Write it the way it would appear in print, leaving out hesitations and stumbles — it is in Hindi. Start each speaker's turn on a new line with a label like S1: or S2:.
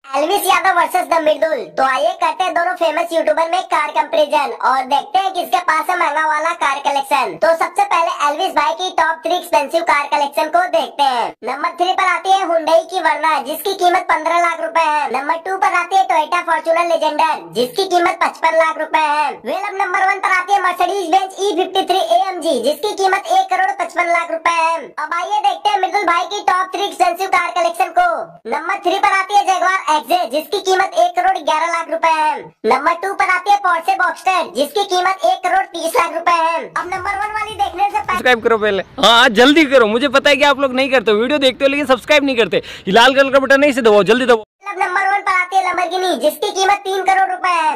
S1: Elvis Yadav versus the Mridul. तो आइए करते हैं दोनों फेमस यूट्यूबर में कार कंपैरिजन और देखते हैं किसके पास है महंगा वाला कार कलेक्शन। तो सबसे पहले एल्विस भाई की टॉप 3 एक्सपेंसिव कार कलेक्शन को देखते हैं। नंबर 3 पर आती है हुंडई की वर्ना जिसकी कीमत 15 लाख रुपए है। नंबर 2 पर आती है टोयोटा फॉर्च्यूनर लेजेंडर जिसकी कीमत 55 लाख रुपए है। वेल अब नंबर 1 पर आती है मर्सिडीज बेंज E53 AMG जिसकी कीमत 1 करोड़ 55 लाख रुपए है। अब आइए देखते हैं मिर्दुल भाई की टॉप 3 एक्सपेंसिव कार कलेक्शन को। नंबर 3 पर आती है जगुआर XJ जिसकी कीमत 1 करोड़ 11 लाख रुपए है। नंबर 2 पर आती है पोर्शे बॉक्स्टर जिसकी कीमत 1 करोड़ 30 लाख रुपए है। अब नंबर 1 वाली देखने से
S2: सब्सक्राइब करो पहले। हाँ जल्दी करो, मुझे पता है कि आप लोग नहीं करते, वीडियो देखते हो लेकिन सब्सक्राइब नहीं करते। लाल कलर का बटन नहीं से दबाओ, जल्दी दबाओ।
S1: नंबर 1 पर आती है लंबोर्गिनी जिसकी कीमत 3 करोड़ रुपए है।